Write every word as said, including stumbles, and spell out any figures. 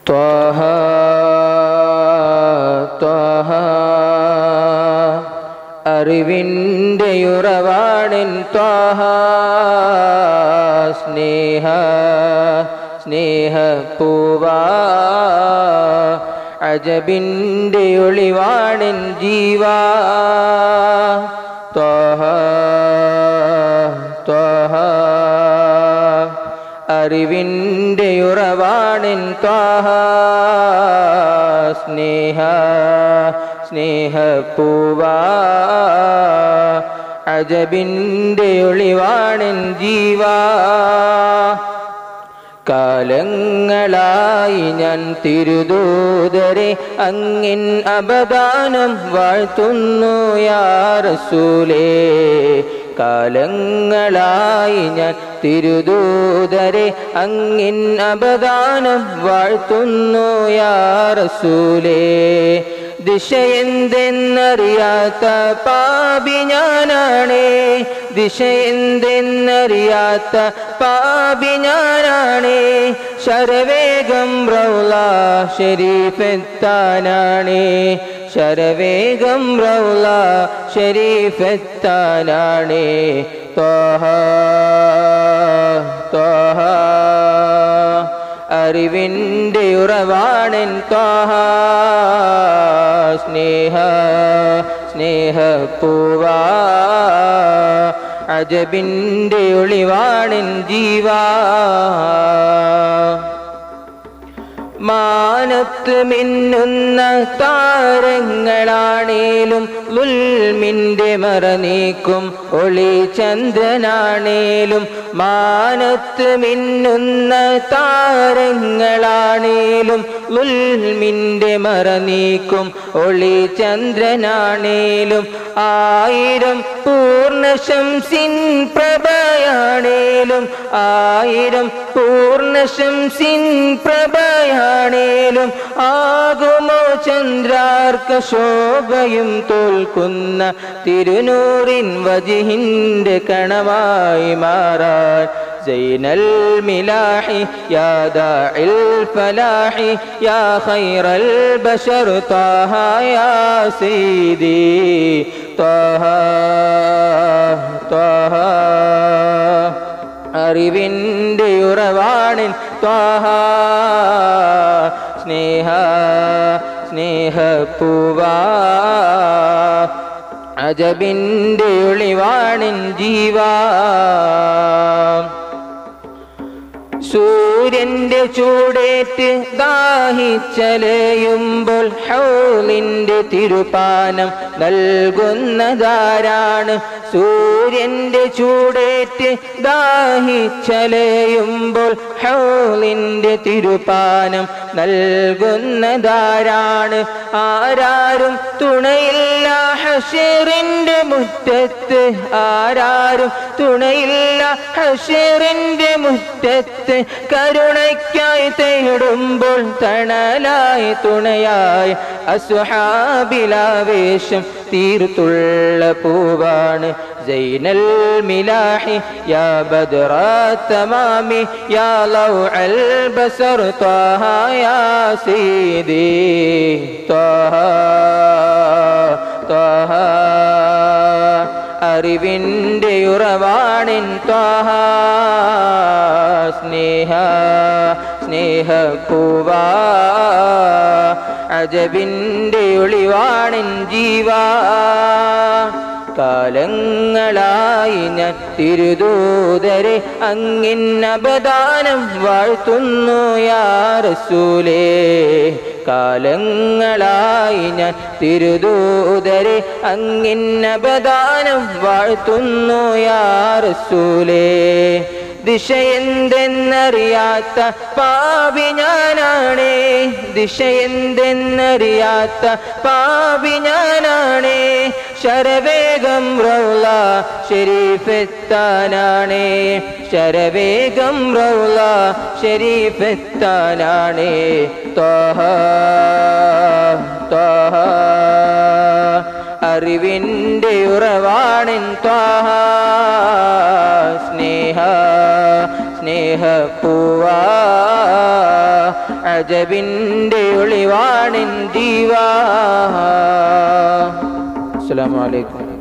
ത്വഹ ത്വഹ അറിവിൻ്റെ ഉറവാണിൻ ത്വഹ സ്നേഹ സ്നേഹപ്പൂവാ അജബിൻ്റെ ഒളിവാണിൻ ജീവാ ത്വഹ ത്വഹ അറിവിൻ്റെ ഉറവാണിൻ ത്വഹ സ്നേഹ സ്നേഹപ്പൂവാ അജബിൻ്റെ ഒളിവാണിൻ ജീവാ കാലങ്ങളായി ഞാൻ തിരുദൂതരെ അങ്ങിൻ അബദാനം വാഴ്ത്തുന്നു യാ റസൂലേ കാലങ്ങളായി ഞാൻ തിരുദൂതരെ അങ്ങിൻ അബദാനം വാഴ്ത്തുന്നു യാ റസൂലേ ദിശയെന്തെന്നറിയാത്ത പാപി ഞാനാണേ ദിശയെന്തെന്നറിയാത്ത പാപി ഞാനാണേ ശരവേഗം റൗള ശരീഫെത്താനാണേ ശരവേഗം റൗള ശരീഫെത്താനാണേ ത്വഹ ത്വഹ അറിവിൻ്റെ ഉറവാണിൻ ത്വഹ സ്നേഹ സ്നേഹപ്പൂവാ അജബിൻ്റെ ഒളിവാണിൻ ജീവാ മാനത്ത് മിന്നുന്ന താരങ്ങളാണേലും ളുൽമിൻ്റെ മറനീക്കും ഒളി ചന്ദ്രനാണേലും മാനത്ത് മിന്നുന്ന താരങ്ങളാണേലും ളുൽമിൻ്റെ മറനീക്കും ഒളി ചന്ദ്രനാണേലും ആയിരം പൂർണ്ണശംസിൻ പ്രഭയാണേലും ആയിരം പൂർണ്ണശംസിൻ പ്രഭയാണേലും ആകുമോ ചന്ദ്രാർക്ക ശോഭയും തോൽക്കുന്ന തിരുനൂറിൻ വജിഹിൻ്റെ കണമായി മാറാൻ സൈനൽ മിലാഹി യാ ദാഇൽ ഫലാഹി യാ ഖൈറൽ ബശർ ത്വഹ യാ സയ്യിദി ത്വഹ ത്വഹ അറിവിൻ്റെ ഉറവാണിൻ ത്വഹ സ്നേഹ സ്നേഹപ്പൂവാ അജബിൻ്റെ ഒളിവാണിൻ ജീവാ സൂര്യന്റെ ചൂടേറ്റ് ദാഹിച്ചലയുമ്പോൾ ഹൗലിന്റെ തിരുപാനം നൽകുന്നതാരാണ് സൂര്യന്റെ ചൂടേറ്റ് ദാഹിച്ചലയുമ്പോൾ ഹൗലിന്റെ തിരുപാനം നൽകുന്നതാരാണ് ആരാരും തുണയില്ല ഹശറിന്റെ മുറ്റത്ത് ആരാരും തുണയില്ല ഹശറിന്റെ മുറ്റത്ത് കരുണയ്ക്കായി തേടുമ്പോൾ തണലായി തുണയായി അസ്ഹാബിലാവേശം തീർത്തുള്ള പൂവാണ് സൈനൽ മിലാഹി യാ ബദ്റ തമാമി യാ ലൗഅൽ ബസർ ത്വഹ യാ സയ്യിദി ത്വഹ ത്വഹ അറിവിൻ്റെ ഉറവാണിൻ ത്വഹ സ്നേഹ സ്നേഹപ്പൂവാ അജബിൻ്റെ ഒളിവാണിൻ ജീവാ കാലങ്ങളായി ഞാൻ തിരുദൂതരെ അങ്ങിൻ അബദാനം വാഴ്ത്തുന്നു യാ റസൂലേ കാലങ്ങളായി ഞാൻ തിരുദൂതരെ അങ്ങിൻ അബദാനം വാഴ്ത്തുന്നു യാ റസൂലേ ദിശയെന്തെന്നറിയാത്ത പാപി ഞാനാണേ ദിശയെന്തെന്നറിയാത്ത പാപി ഞാനാണേ ശരവേഗം റൗള ശരീഫെത്താനാണേ ശരവേഗം റൗള ശരീഫെത്താനാണേ ത്വഹ ത്വഹ അറിവിൻ്റെ ഉറവാണിൻ ത്വഹ സ്നേഹ സ്നേഹപ്പൂവാ അജബിൻ്റെ ഒളിവാണിൻ ജീവ. അസ്സലാമു അലൈക്കും.